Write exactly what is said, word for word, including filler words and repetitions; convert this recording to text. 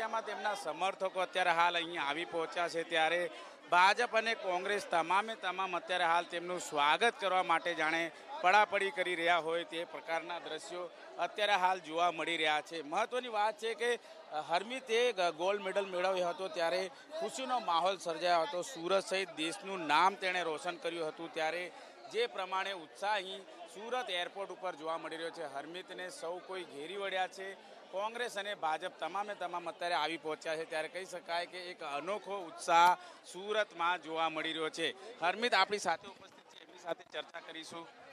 સંખ્યામાં તેમના સમર્થકો અત્યારે હાલ અહીંયા આવી પહોંચ્યા છે, ત્યારે ભાજપ અને કોંગ્રેસ તમામે તમામ અત્યારે હાલ તેમનું સ્વાગત કરવા માટે જાણે પડાપડી કરી રહ્યા હોય તે પ્રકારના દ્રશ્યો અત્યારે હાલ જોવા મળી રહ્યા છે। મહત્વની વાત છે કે હરમીતે ગોલ્ડ મેડલ મેળવ્યો હતો ત્યારે ખુશીનો માહોલ સર્જાયો હતો। સુરત સહિત દેશનું નામ તેણે રોશન કર્યું હતું, ત્યારે જે પ્રમાણે ઉત્સાહ અહીં સુરત એરપોર્ટ ઉપર જોવા મળી રહ્યો છે। હરમીતને સૌ કોઈ ઘેરી વળ્યા છે। કોંગ્રેસ અને ભાજપ તમામે તમામ અત્યારે આવી પહોંચ્યા છે, ત્યારે કહી શકાય કે એક અનોખો ઉત્સાહ સુરતમાં જોવા મળી રહ્યો છે। હરમીત આપણી સાથે ઉપસ્થિત છે, એમની સાથે ચર્ચા કરીશું।